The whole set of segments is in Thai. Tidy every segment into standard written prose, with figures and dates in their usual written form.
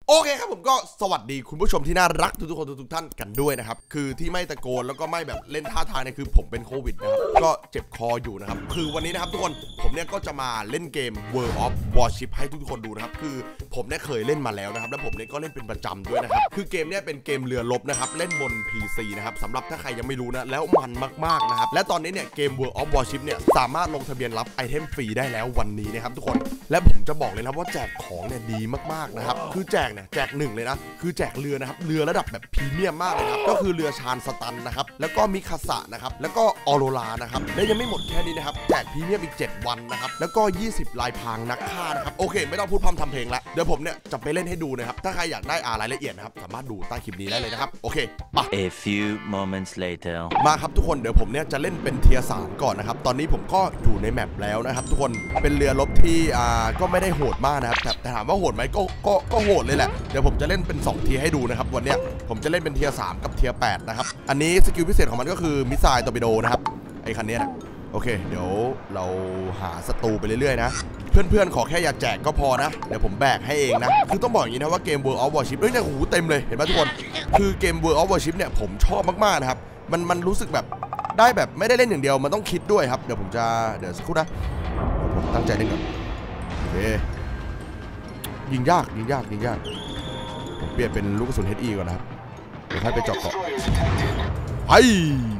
โอเคครับผมก็สวัสดีคุณผู้ชมที่น่ารักทุกคนทุกท่านกันด้วยนะครับคือที่ไม่ตะโกนแล้วก็ไม่แบบเล่นท่าทางเนี่ยคือผมเป็นโควิดนะครับก็เจ็บคออยู่นะครับคือวันนี้นะครับทุกคนผมเนี่ยก็จะมาเล่นเกม World of Warship ให้ทุกคนดูนะครับคือผมเนี่ยเคยเล่นมาแล้วนะครับแล้วผมเนี่ยก็เล่นเป็นประจำด้วยนะครับคือเกมเนี่ยเป็นเกมเรือรบนะครับเล่นบน PC นะครับสำหรับถ้าใครยังไม่รู้นะแล้วมันมากๆนะครับและตอนนี้เนี่ยเกม World of Warship เนี่ยสามารถลงทะเบียนรับไอเทมฟรีได้แล้ววันนี้นะครับทุกคนและผมจะบอกเลยนะว่าแจกของเนี่ยดีมากๆนะครับคือแจกหนึ่งเลยนะคือแจกเรือนะครับเรือระดับแบบพรีเมียมมากเลยครับก็คือเรือชานสตันนะครับแล้วก็มิคาสะนะครับแล้วก็ออโรรานะครับและยังไม่หมดแค่นี้นะครับแจกพรีเมียมอีก7วันนะครับแล้วก็20ลายพรางนักฆ่านะครับโอเคไม่ต้องพูดพร่ำทำเพลงแล้วเดี๋ยวผมเนี่ยจะไปเล่นให้ดูนะครับถ้าใครอยากได้รายละเอียดนะครับสามารถดูใต้คลิปนี้ได้เลยนะครับโอเคมา A few moments later มาครับทุกคนเดี๋ยวผมเนี่ยจะเล่นเป็นเทียร์3ก่อนนะครับตอนนี้ผมก็อยู่ในแมปแล้วนะครับทุกคนเป็นเรือรบที่ก็ไม่ได้โหดมากนะครับแต่ถามว่าโหดไหมก็โหดเลยแหละเดี๋ยวผมจะเล่นเป็น2เทียร์ให้ดูนะครับวันนี้ผมจะเล่นเป็นเทียร์3กับเทียร์8นะครับอันนี้สกิลพิเศษของมันก็คือมิสไซล์ตอร์ปิโดนะครับไอ้คันนี้นะโอเคเดี๋ยวเราหาศัตรูไปเรื่อยๆนะเพื่อนๆขอแค่อย่าแจกก็พอนะเดี๋ยวผมแบกให้เองนะคือต้องบอกอย่างนี้นะว่าเกม World of Warship เนี่ยโอ้โหเต็มเลยเห็นไหมทุกคนคือเกม World of Warship เนี่ยผมชอบมากๆนะครับมันรู้สึกแบบได้แบบไม่ได้เล่นอย่างเดียวมันต้องคิดด้วยครับเดี๋ยวสักครู่นะผมตั้งใจเล่นก่อนโอเคยิงยากผมเปลี่ยนเป็นลูกกระสุน HE ก่อนนะครับเดี๋ยวให้ไปเจาะเกาะไอ้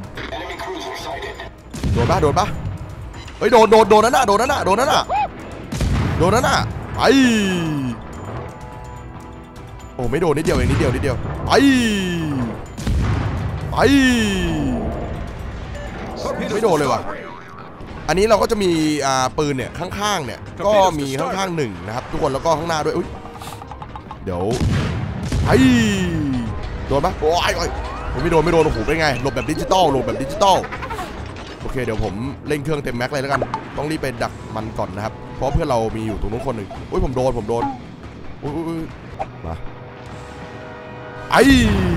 โดนปะเฮ้ยโดนนั่นน่ะไอ้โอ้ไม่โดนนิดเดียวเองไอ้ไม่โดนเลยว่ะอันนี้เราก็จะมีปืนเนี่ยข้างๆเนี่ยก็มีข้างๆ1นะครับทุกคนแล้วก็ข้างหน้าด้วยอุ๊ยเดี๋ยวไอ้โดนปะโอ้ยผมไม่โดนโอ้โหเป็นไงหลบแบบดิจิตอลโอเคเดี๋ยวผมเร่งเครื่องเต็มแม็กเลยแล้วกันต้องรีบไปดักมันก่อนนะครับเพราะเพื่อนเรามีอยู่ตรงนู้นคนหนึ่งอุ้ยผมโดนอุ้ยมาไอ้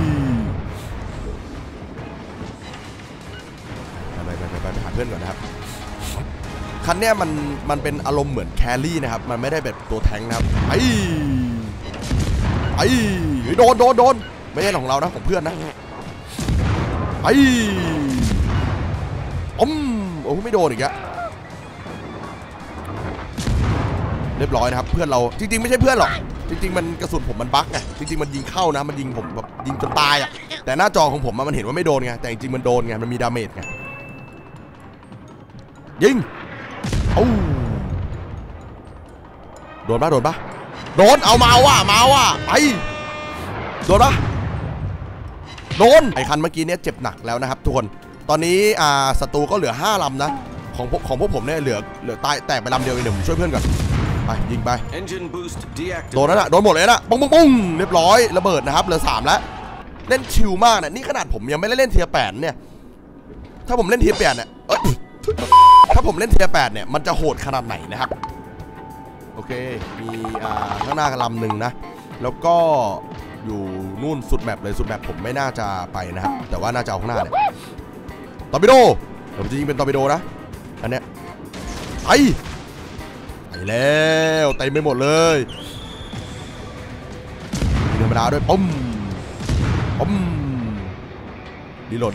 ไปหาเพื่อนก่อนนะครับคันเนี้ยมันเป็นอารมณ์เหมือนแครี่นะครับมันไม่ได้แบบตัวแทงนะครับไอ้โดนไม่ใช่ของเรานะของเพื่อนนะไอ้โอ้ไม่โดนอีกอะเรียบร้อยนะครับเพื่อนเราจริงๆไม่ใช่เพื่อนหรอกจริงๆมันกระสุนผมมันบั๊กไงจริงๆมันยิงเข้านะมันยิงผมแบบยิงจนตายอะแต่หน้าจอของผมมันเห็นว่าไม่โดนไงแต่จริงๆมันโดนไงมันมีดาเมจไงยิงโดนปะเอามาว่ะไปโดนปะโดนไอ้คันเมื่อกี้เนี่ยเจ็บหนักแล้วนะครับทุกคนตอนนี้ศัตรูก็เหลือ5ลำนะของพวกผมเนี่ยเหลือตายแตกไปลำเดียวเองเดี๋ยวผมช่วยเพื่อนก่อนไปยิงไปโดนแล้วนะโดนหมดเลยนะปุ้งเรียบร้อยระเบิดนะครับเหลือ3แล้วเล่นชิลมากนะนี่ขนาดผมยังไม่ได้เล่นเทียร์8เนี่ยถ้าผมเล่นเทียร์8เนี่ยถ้าผมเล่นเทียร์8เนี่ยมันจะโหดขนาดไหนนะครับโอเคมีข้างหน้าลำหนึ่งนะแล้วก็อยู่นู่นสุดแมปเลยสุดแมปผมไม่น่าจะไปนะครับแต่ว่าน่าจะเอาข้างหน้าเนี่ยตอร์ปิโดเดี๋ยวผมจะยิงเป็นตอร์ปิโดนะอันเนี้ยไปแล้วเต็มไปหมดเลยธรรมดาด้วยปุ้มรีโหลด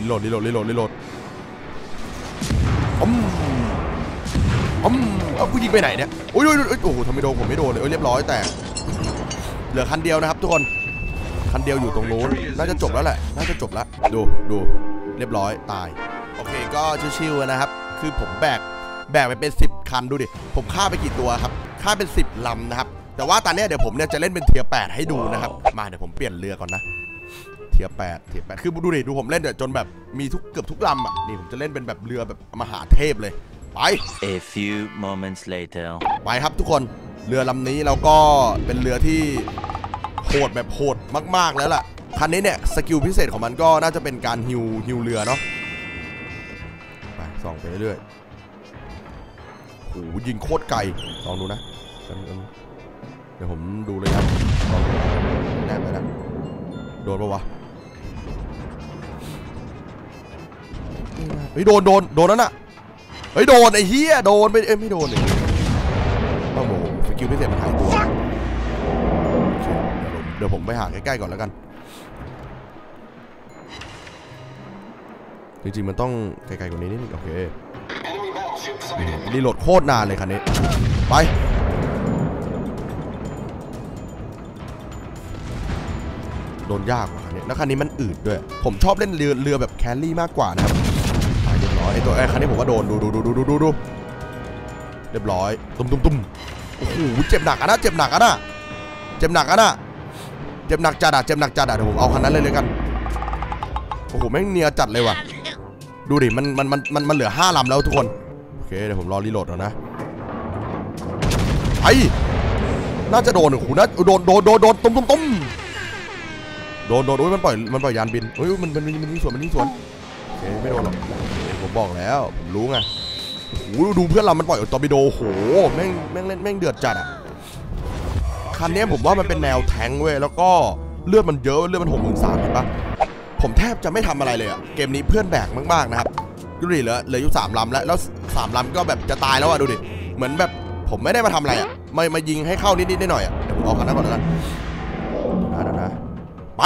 เอากูยิงไปไหนเนี่ยโอ้โหทำไมโดนผมไม่โดนเลยเรียบร้อยแต่เหลือคันเดียวนะครับทุกคนคันเดียวอยู่ตรงนู้นน่าจะจบแล้วแหละดูเรียบร้อยตายโอเคก็ชิวๆนะครับคือผมแบกไปเป็น10คันดูดิผมฆ่าไปกี่ตัวครับฆ่าเป็น10ลำนะครับแต่ว่าตอนนี้เดี๋ยวผมเนี่ยจะเล่นเป็นเทียร์8ให้ดูนะครับมาเดี๋ยวผมเปลี่ยนเรือก่อนนะเทียร์8คือดูดิดูผมเล่นจนแบบมีเกือบทุกลำอ่ะนี่ผมจะเล่นเป็นแบบเรือแบบมหาเทพเลยไป A few moments later ไปครับทุกคนเรือลำนี้เราก็เป็นเรือที่โหดแบบโหดมากๆแล้วล่ะคันนี้เนี่ยสกิลพิเศษของมันก็น่าจะเป็นการฮิวเรือเนาะไปส่องไปเรื่อยโหยิงโคตรไกลลองดูนะเดี๋ยวผมดูเลยครับแน่ไปนะโดนปะวะเฮ้ยโดนนั่นน่ะเฮ้ยโดนไอ้เหี้ยโดนไปไม่โดนเลยโอ้โหสกิลพิเศษมันหายตัวเดี๋ยวผมไปหาใกล้ๆก่อนแล้วกันจริงๆมันต้องไกลๆกว่านี้นิดนึงโอเครีโหลดโคตรนานเลยคันนี้ไปโดนยากกว่าคันนี้แล้วคันนี้มันอืดด้วยผมชอบเล่นเรือแบบแครี่มากกว่านะครับเรียบร้อยไอ้คันนี้ผมก็โดนดูเรียบร้อยตุ้มโอ้โหเจ็บหนักอะนะเจ็บหนักจัดอะเจ็บหนักจัดอะเดี๋ยวผมเอาคันนั้นเลยกันโอ้โหแม่งเนียจัดเลยว่ะดูดิมันเหลือ5 ลำแล้วทุกคนโอเคเดี๋ยวผมรอรีโหลดก่อนนะไอ้น่าจะโดนโอ้โหน่าโดนตุ้มโดนโอ้ยมันปล่อยยานบินเฮ้ยมันยิงสวนโอเคไม่โดนหรอกผมบอกแล้วผมรู้ไงโอ้โหดูเพื่อนเรามันปล่อยตอร์ปิโดโหแม่งเดือดจัดอ่ะคันนี้ผมว่ามันเป็นแนวแทงเว้ยแล้วก็เลือดมันเยอะเลือดมัน63,000เห็นปะผมแทบจะไม่ทำอะไรเลยอะเกมนี้เพื่อนแบกมากๆนะครับดูดิเหลืออยู่3 ลำแล้ว3 ลำก็แบบจะตายแล้วอะดูดิเหมือนแบบผมไม่ได้มาทำอะไรอะมายิงให้เข้านิดหน่อยอะเดี๋ยวผมเอาคันนั้นก่อนแล้วกันนะไป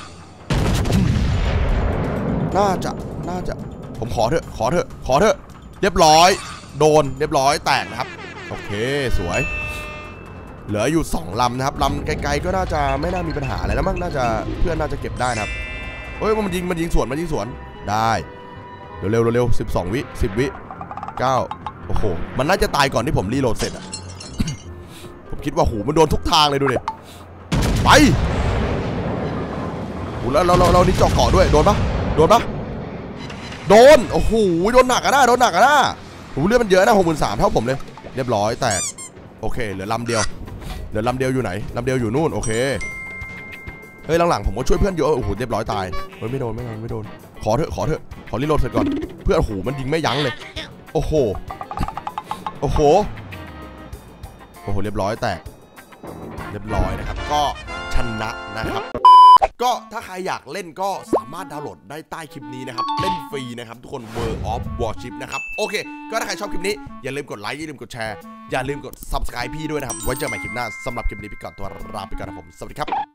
น่าจะผมขอเถอะเรียบร้อยโดนเรียบร้อยแตกนะครับโอเคสวยเหลืออยู่2 ลำนะครับลำไกลๆก็น่าจะไม่น่ามีปัญหาอะไรแล้วมั้งน่าจะเพื่อนน่าจะเก็บได้นะครับเฮ้ยมันยิงสวนได้เร็ว12 วิ10 วิ9โอ้โหมันน่าจะตายก่อนที่ผมรีโหลดเสร็จอะ ผมคิดว่าหูมันโดนทุกทางเลยดูดิไปแล้วเรานี่จ่อเกาะด้วยโดนปะโดนโอ้โหโดนหนักอะนะหูเลือดมันเยอะนะ63,000เท่าผมเลยเรียบร้อยแตกโอเคเหลือลำเดียวอยู่ไหนลำเดียวอยู่นู่นโอเคเฮ้ยหลังๆผมก็ช่วยเพื่อนเยอะโอ้โหเรียบร้อยตายเฮ้ยไม่โดนขอเถอะขอรีโหลดเสร็จก่อนเพื่อนโอ้โหมันยิงไม่ยั้งเลยโอ้โหเรียบร้อยแตกเรียบร้อยนะครับก็ชนะนะครับก็ถ้าใครอยากเล่นก็สามารถดาวน์โหลดได้ใต้คลิปนี้นะครับเล่นฟรีนะครับทุกคน World of Warship นะครับโอเคก็ถ้าใครชอบคลิปนี้อย่าลืมกดไลค์อย่าลืมกดแชร์อย่าลืมกด Subscribe พี่ด้วยนะครับไว้เจอกันใหม่คลิปหน้าสำหรับคลิปนี้พี่ก่อนตัวลาไปก่อนนะผมสวัสดีครับ